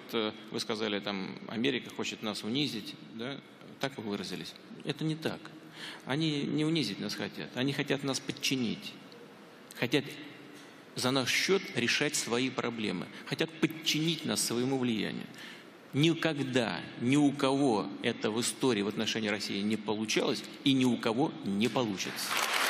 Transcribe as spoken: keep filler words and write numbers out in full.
вы сказали, там, Америка хочет нас унизить, да? Так вы выразились. Это не так. Они не унизить нас хотят, они хотят нас подчинить, хотят за наш счет решать свои проблемы, хотят подчинить нас своему влиянию. Никогда, ни у кого это в истории в отношении России не получалось и ни у кого не получится.